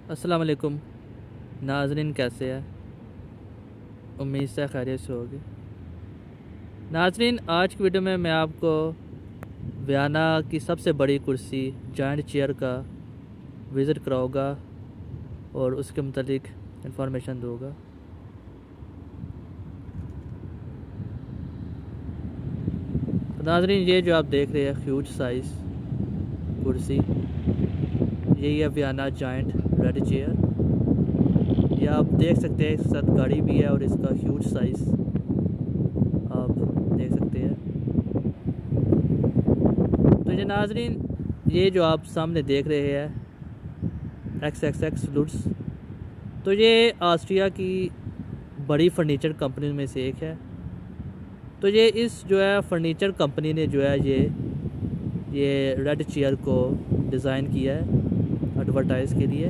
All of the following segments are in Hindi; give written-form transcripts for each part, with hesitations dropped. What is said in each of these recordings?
अस्सलाम वालेकुम नाज़रीन, कैसे हैं? उम्मीद से खैरियत से होगी। नाज़रीन, आज की वीडियो में मैं आपको वियना की सबसे बड़ी कुर्सी जायंट चेयर का विज़िट कराऊंगा और उसके मुतालिक इंफॉर्मेशन दूंगा। तो नाज़रीन, ये जो आप देख रहे हैं ह्यूज साइज़ कुर्सी, यही है वियना जायंट रेड चेयर। ये आप देख सकते हैं, इसके साथ गाड़ी भी है और इसका ह्यूज साइज़ आप देख सकते हैं। तो ये नाज़रीन, ये जो आप सामने देख रहे हैं XXX लुड्स, तो ये ऑस्ट्रिया की बड़ी फर्नीचर कंपनी में से एक है। तो ये इस जो है फर्नीचर कंपनी ने जो है ये रेड चेयर को डिज़ाइन किया है एडवर्टाइज़ के लिए।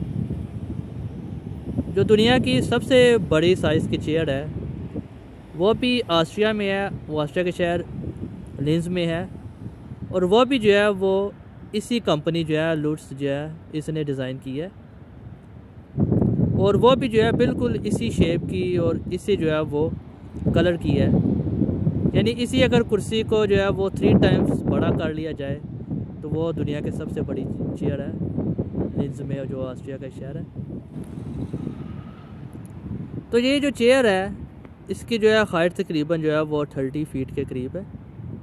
जो दुनिया की सबसे बड़ी साइज़ की चेयर है वो भी ऑस्ट्रिया में है, वो ऑस्ट्रिया के शहर लिंज में है, और वो भी जो है वो इसी कंपनी जो है लुड्स जो है इसने डिज़ाइन की है, और वो भी जो है बिल्कुल इसी शेप की और इसी जो है वो कलर की है। यानी इसी अगर कुर्सी को जो है वो 3 टाइम्स बड़ा कर लिया जाए तो वो दुनिया की सबसे बड़ी चेयर है लिंज में, जो ऑस्ट्रिया का शहर है। तो ये जो चेयर है इसकी जो है हाइट तकरीबन जो है वो 30 फीट के करीब है,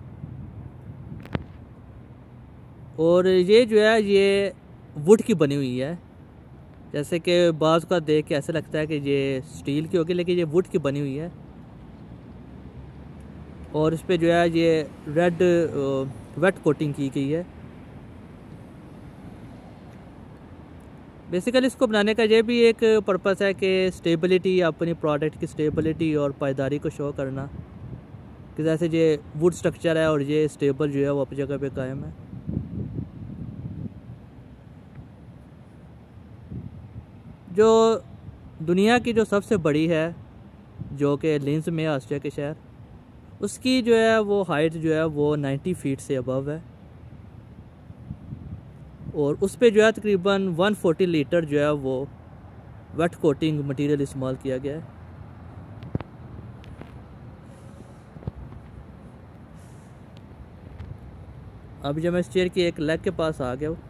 और ये जो है ये वुड की बनी हुई है। जैसे कि बाज़ का देख के ऐसा लगता है कि ये स्टील की होगी, लेकिन ये वुड की बनी हुई है। और इस पे जो है ये रेड वेट कोटिंग की गई है। बेसिकली इसको बनाने का ये भी एक पर्पस है कि स्टेबिलिटी, अपनी प्रोडक्ट की स्टेबिलिटी और पायदारी को शो करना, कि जैसे ये वुड स्ट्रक्चर है और ये स्टेबल जो है वो अपनी जगह पे कायम है। जो दुनिया की जो सबसे बड़ी है जो कि लिंज में ऑस्ट्रिया के शहर, उसकी जो है वो हाइट जो है वो 90 फीट से अबव है, और उस पे जो है तकरीबन 140 लीटर जो है वो वेट कोटिंग मटेरियल इस्तेमाल किया गया है। अब जब मैं इस चेयर की एक लेग के पास आ गया हूँ,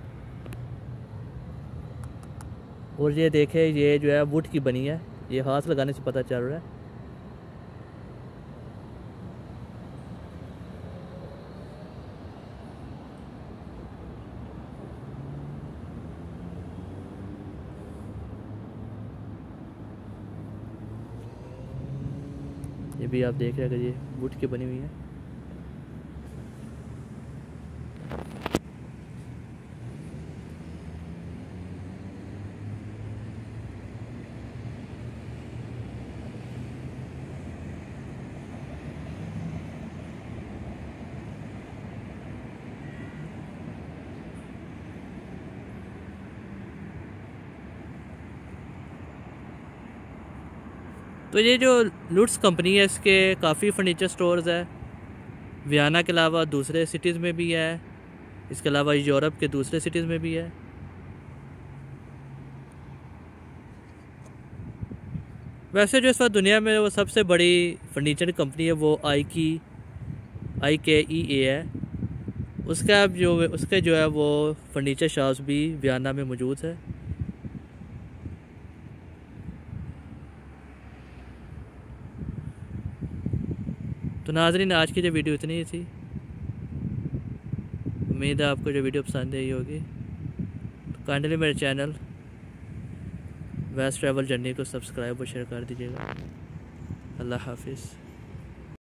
और ये देखे ये जो है वुड की बनी है, ये हाथ लगाने से पता चल रहा है। ये भी आप देख रहे हैं कि ये वुड की बनी हुई है। तो ये जो लुड्स कंपनी है इसके काफ़ी फर्नीचर स्टोर्स है वियना के अलावा, दूसरे सिटीज़ में भी है, इसके अलावा यूरोप के दूसरे सिटीज़ में भी है। वैसे जो इस वक्त दुनिया में वो सबसे बड़ी फर्नीचर कंपनी है वो IKEA है। उसके जो है वो फर्नीचर शॉप्स भी वियना में मौजूद है। तो नाज़रीन, आज की जो वीडियो इतनी ही थी। उम्मीद है आपको जो वीडियो पसंद आई होगी। तो काइंडली मेरे चैनल वेस्ट ट्रैवल जर्नी को सब्सक्राइब और शेयर कर दीजिएगा। अल्लाह हाफिज़।